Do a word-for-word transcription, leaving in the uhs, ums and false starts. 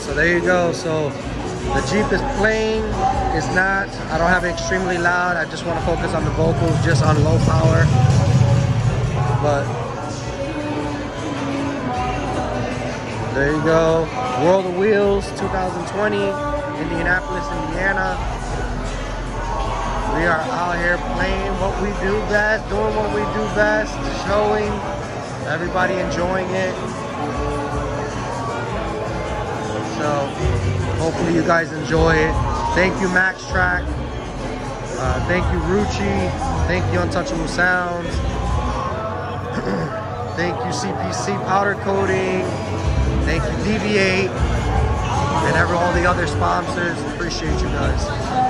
So there you go. So the Jeep is playing. It's not, I don't have it extremely loud. I just want to focus on the vocals, just on low power. But there you go. World of Wheels twenty twenty, Indianapolis, Indiana. We are out here playing what we do best, doing what we do best, showing, everybody enjoying it. So hopefully you guys enjoy it. Thank you, Max Track. Uh, thank you, Rucci. Thank you, Untouchable Sounds. Thank you, C P C Powder Coating. Thank you, Deviate. And every, all the other sponsors. Appreciate you guys.